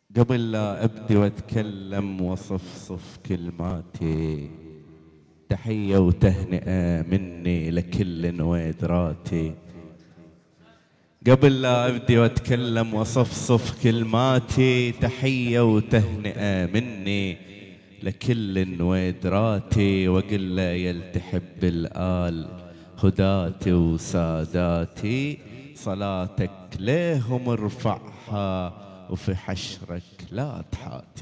قبل لا أبدي وأتكلم وصفصف كلماتي، تحية وتهنئة مني لكل نويدراتي. قبل لا أبدي وأتكلم وصفصف كلماتي، تحية وتهنئة مني لكل نويدراتي. وقل له يلتحب الآل هداتي وساداتي، صلاتك ليهم ارفعها وفي حشرك لا تحاتي.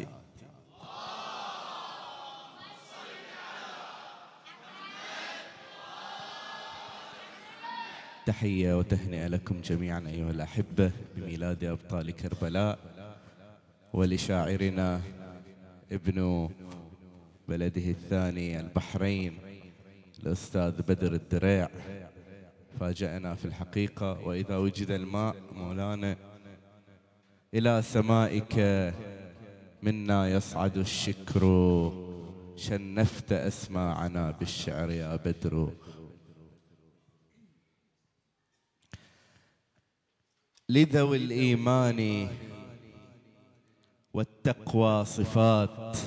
تحية وتهنئة لكم جميعا أيها الأحبة بميلاد أبطال كربلاء، ولشاعرنا ابن بلده الثاني البحرين الأستاذ بدر الدريع. فاجأنا في الحقيقة، وإذا وجد الماء مولانا إلى سمائك منا يصعد الشكر، شنفت أسماعنا بالشعر يا بدر. لذوي الإيمان والتقوى صفات،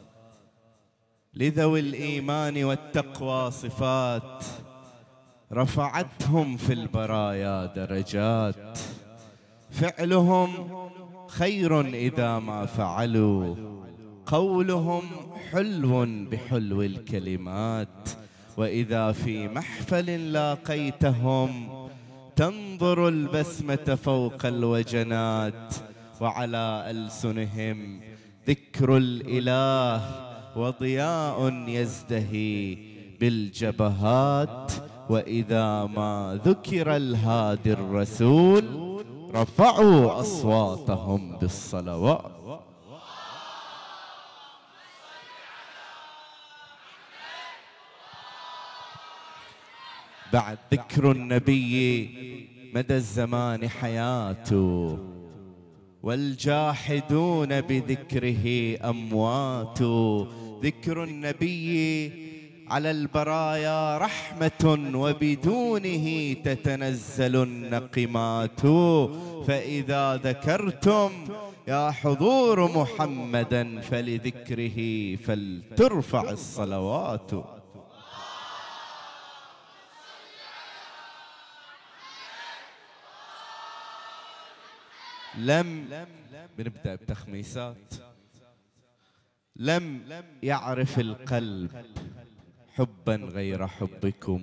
لذوي الإيمان والتقوى صفات، رفعتهم في البرايا درجات. فعلهم خير إذا ما فعلوا، قولهم حلو بحلو الكلمات. وإذا في محفل لاقيتهم، تنظر البسمة فوق الوجنات. وعلى ألسنهم ذكر الإله، وضياء يزدهي بالجبهات. وإذا ما ذكر الهادي الرسول، رفعوا أصواتهم بالصلوات. بعد ذكر النبي مدى الزمان حياته، والجاحدون بذكره أموات. ذكر النبي على البرايا رحمة، وبدونه تتنزل النقمات. فإذا ذكرتم يا حضور محمدا، فلذكره فلترفع الصلوات. بنبدأ بتخميسات. لم يعرف القلب حبا غير حبكم،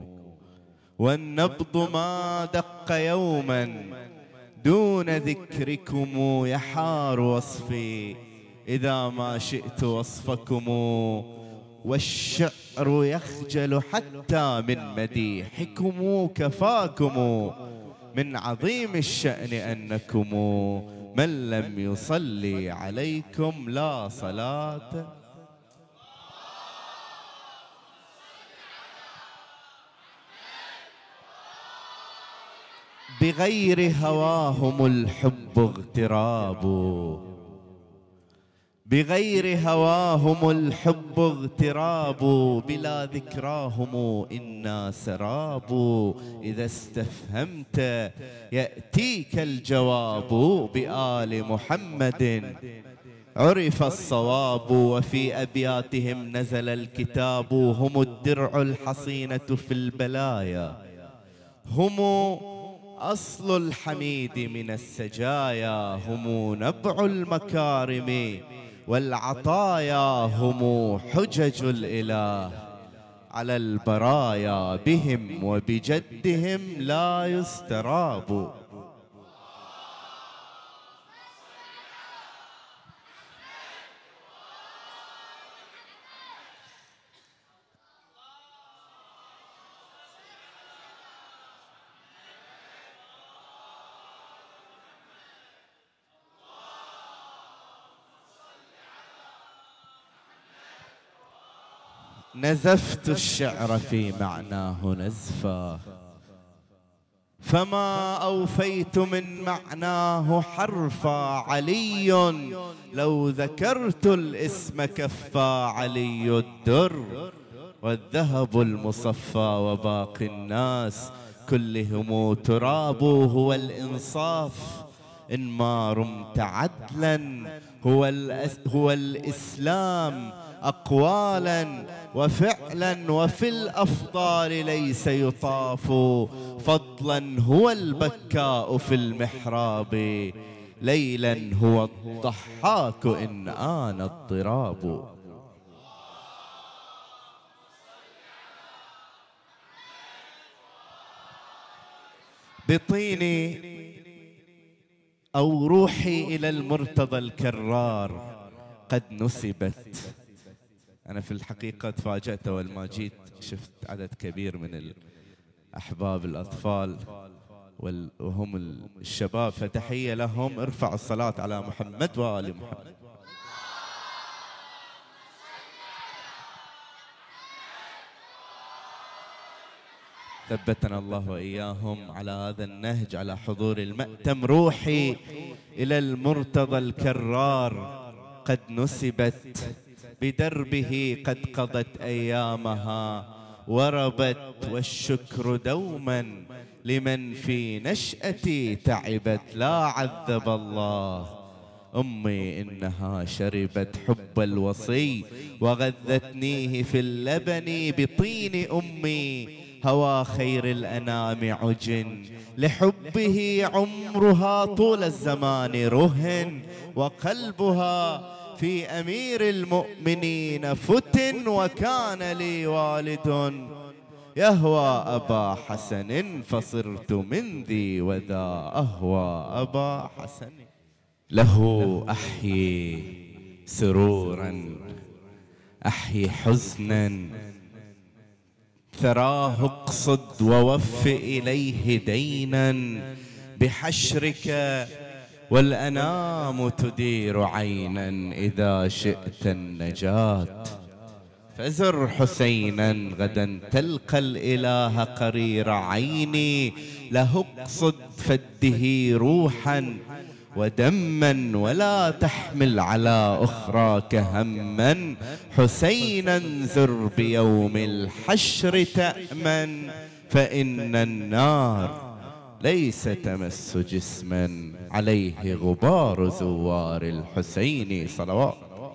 والنبض ما دق يوما دون ذكركم. يحار وصفي إذا ما شئت وصفكم، والشعر يخجل حتى من مديحكم. كفاكم من عظيم الشأن أنكم، من لم يصلي عليكم لا صلاة. بغير هواهم الحب اغتراب، بغير هواهم الحب اغتراب. بلا ذكراهم إنا سراب. إذا استفهمت يأتيك الجواب، بآل محمد عرف الصواب. وفي أبياتهم نزل الكتاب، هم الدرع الحصينة في البلايا، هم أصل الحميد من السجايا. هم نبع المكارم والعطايا، هم حجج الإله على البرايا. بهم وبجدهم لا يستراب. نزفت الشعر في معناه نزفا، فما أوفيت من معناه حرفا. علي لو ذكرت الاسم كفى، علي الدر والذهب المصفى. وباقي الناس كلهم تراب. هو الإنصاف إن ما رمت عدلا هو الإسلام أقوالا وفعلا، وفي الأفضال ليس يطاف، فضلا هو البكاء في المحراب، ليلا هو الضحاك إن آن الضراب. بطيني أو روحي إلى المرتضى الكرار قد نسبت. أنا في الحقيقة تفاجأت أول ما جيت، شفت عدد كبير من الأحباب الأطفال وهم الشباب، فتحية لهم. ارفع الصلاة على محمد وآل محمد. ثبتنا الله وإياهم على هذا النهج، على حضور المأتم. روحي إلى المرتضى الكرار قد نسبت، بدربه قد قضت أيامها، وربت والشكر دوما لمن في نشأتي تعبت. لا عذب الله أمي إنها شربت حب الوصي، وغذتنيه في اللبن بطين أمي. هوى خير الأنام عجن، لحبه عمرها طول الزمان رهن، وقلبها في أمير المؤمنين فتن. وكان لي والد يهوى أبا حسن، فصرت من ذي وذا أهوى أبا حسن. له أحيي سرورا أحيي حزنا، ثراه اقصد ووف إليه دينا، بحشرك والأنام تدير عينا، إذا شئت النجاة فزر حسينا، غدا تلقى الإله قرير عيني. له اقصد فده روحا ودما، ولا تحمل على أخراك هما، حسينا زر بيوم الحشر تأمن، فإن النار ليس تمس جسما عليه غبار زوار الحسين صلوات.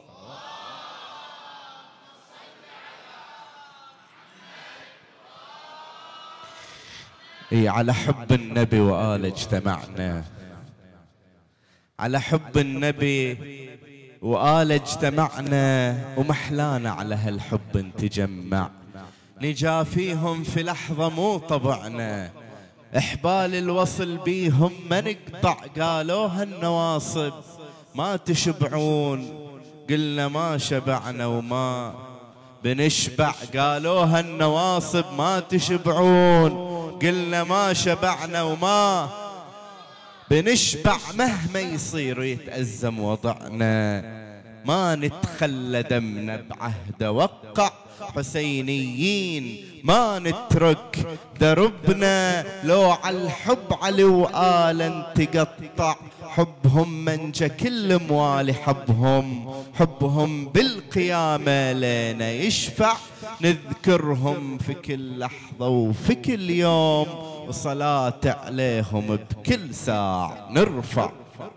على حب النبي وآل اجتمعنا، على حب النبي وآل اجتمعنا، ومحلانا على هالحب نتجمع، نجافيهم في لحظة مو طبعنا، احبال الوصل بيهم ما نقطع. قالوها النواصب ما تشبعون، قلنا ما شبعنا وما بنشبع. قالوها النواصب ما تشبعون، قلنا ما شبعنا وما بنشبع. مهما يصير يتأزم وضعنا، ما نتخلى دمنا بعهد وقع. حسينيين ما نترك دربنا، لو على الحب علي وآلا تقطع. حبهم منجى كل موالي حبهم، حبهم بالقيامة لنا يشفع. نذكرهم في كل لحظة وفي كل يوم، وصلاة عليهم بكل ساعة نرفع.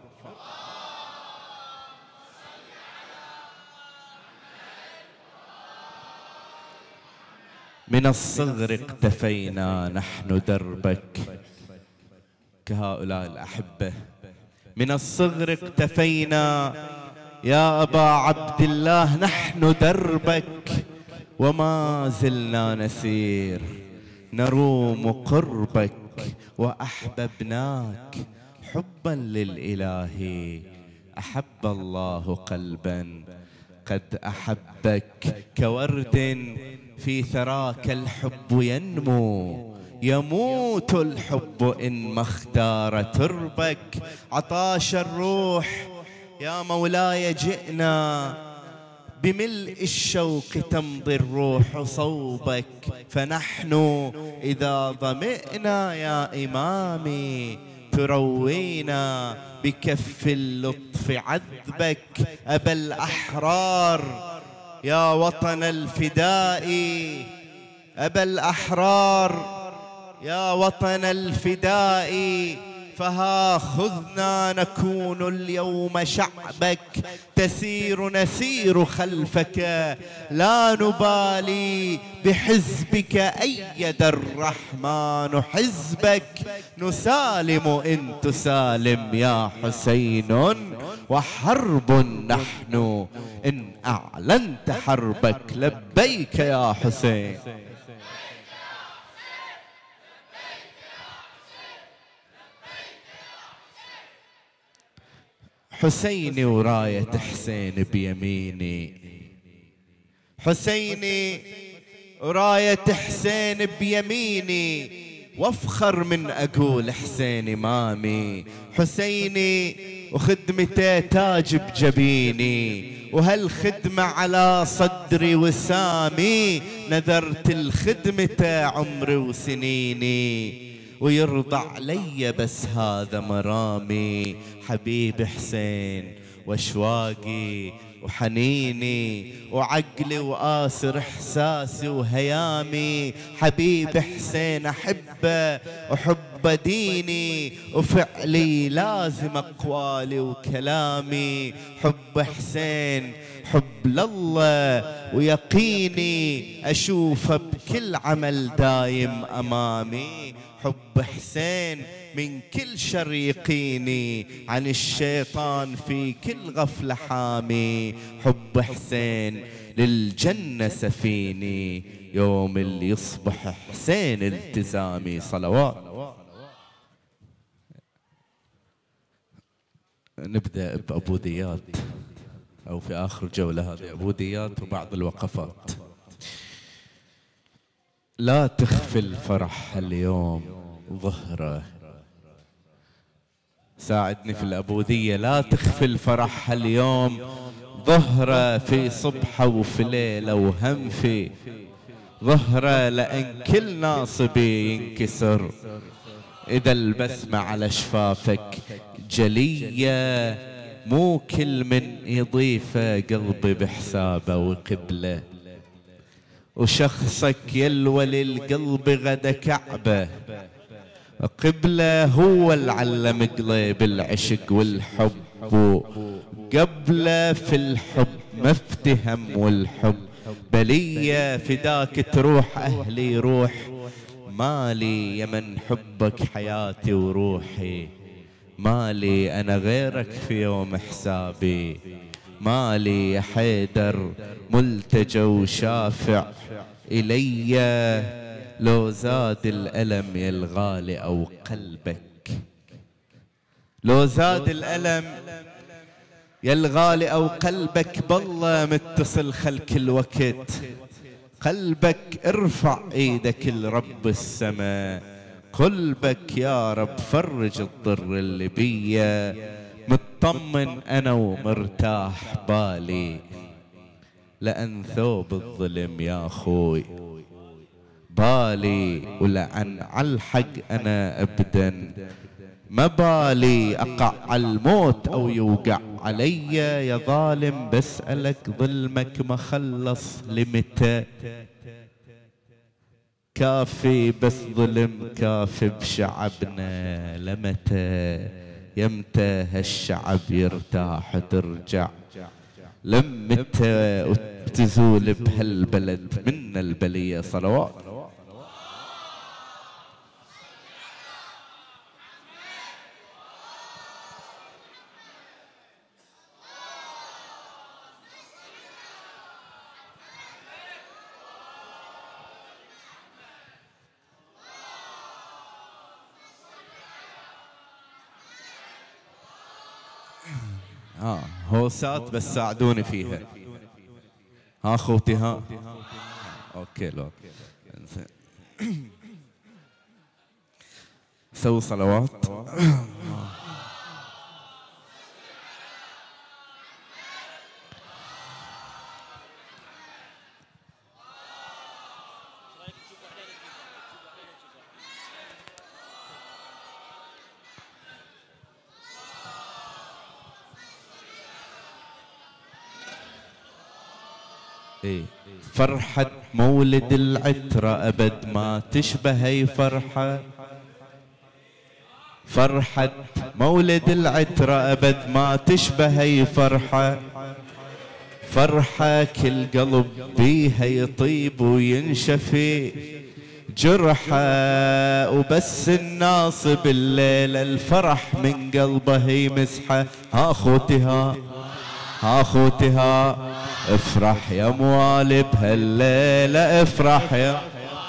من الصغر اقتفينا نحن دربك، كهؤلاء الأحبة. من الصغر اقتفينا يا أبا عبد الله نحن دربك، وما زلنا نسير نروم قربك. وأحببناك حبا للإله، أحب الله قلبا قد أحبك. كورد في ثراك الحب ينمو، يموت الحب إن ما اختار تربك. عطاش الروح يا مولاي جئنا، بملء الشوق تمضي الروح صوبك. فنحن إذا ظمئنا يا إمامي، تروينا بكف اللطف عذبك. أبا الأحرار يا وطن الفداء، أبا الأحرار يا وطن الفداء، فها خذنا نكون اليوم شعبك، تسير نسير خلفك، لا نبالي بحزبك أيد الرحمن حزبك، نسالم إن تسالم يا حسين، وحرب نحن إن أعلنت حربك، لبيك يا حسين. حسيني وراية حسين بيميني، حسيني وراية حسين بيميني، وافخر من اقول حسين امامي، حسيني وخدمته تاج بجبيني، وهالخدمة على صدري وسامي، نذرت الخدمة عمري وسنيني، ويرضى علي بس هذا مرامي، حبيب حسين واشواقي وحنيني وعقلي وآسر احساسي وهيامي، حبيب حسين احبه وحب ديني، وفعلي لازم اقوالي وكلامي، حب حسين حب لله ويقيني، اشوفه بكل عمل دايم امامي، حب حسين من كل شر يقيني، عن الشيطان في كل غفلة حامي، حب حسين للجنة سفيني، يوم اللي يصبح حسين التزامي. صلوات. نبدأ بأبوديات، أو في آخر جولة هذه أبوديات وبعض الوقفات. لا تخفي الفرح اليوم ظهره، ساعدني في الأبودية. لا تخفي الفرح اليوم ظهره، في صبحه وفي ليله وهم في ظهره، لأن كل ناصبي ينكسر إذا البسمة على شفافك جلية، مو كل من يضيفه قلبي بحسابه وقبله، وشخصك يلوى للقلب غدا كعبه، قبله هو اللي علم قليب العشق والحب، وقبله في الحب ما افتهم، والحب بلية فداك تروح أهلي روح، مالي يمن حبك حياتي وروحي، مالي أنا غيرك في يوم حسابي، مالي يا حيدر ملتجى وشافع إلي، لو زاد الألم يا الغالي أو قلبك، لو زاد الألم يا الغالي أو قلبك، بالله متصل خلك الوقت، قلبك ارفع ايدك لرب السماء، قلبك يا رب فرج الضر اللي بيا، مطمن أنا ومرتاح بالي، لأن ثوب الظلم يا أخوي بالي، ولعن على الحق أنا أبدا ما بالي، أقع على الموت أو يوقع علي يا ظالم، بسألك ظلمك ما خلص لمتى، كافي بس ظلم كافي بشعبنا لمتى، يمتى هالشعب يرتاح ترجع لمتى، وتزول بهالبلد من البلية. صلوات. هوسات بس ساعدوني فيها. ها اخوتي ها. اوكي لو سووا صلوات. إيه فرحة مولد العترة أبد ما تشبه هي فرحة، فرحة مولد العترة أبد ما تشبه أي فرحة، فرحة كل قلب بيها يطيب وينشفي جرحة، وبس الناصب الليلة الفرح من قلبه يمسحه. ها خوتها ها خوتها افرح يا موالي بهالليلة، افرح يا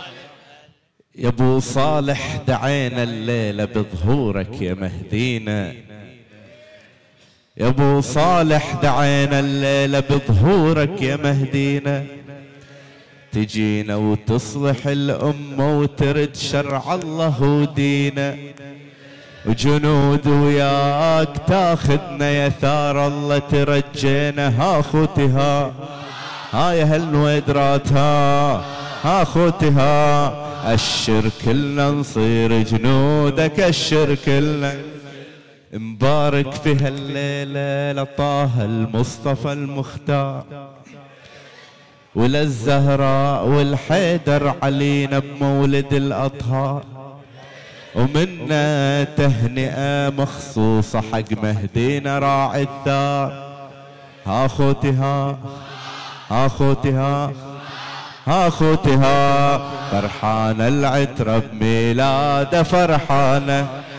ابو صالح، دعينا الليلة بظهورك يا مهدينا، يا ابو صالح دعينا الليلة بظهورك يا مهدينا، تجينا وتصلح الأمة وترد شرع الله ودينا، وجنود وياك تاخذنا يا ثار الله ترجينا. ها خوتها ها يا هالنويدرات ها خوتها، أشر كلنا نصير جنودك، أشر كلنا مبارك في هالليلة لطه المصطفى المختار، وللزهراء والحيدر علينا بمولد الأطهار، ومنا تهنئة مخصوصة حق مهدينا راعي الثار. ها خوتها ها خوتها ها خوتها فرحانة العترة بميلاده فرحانة،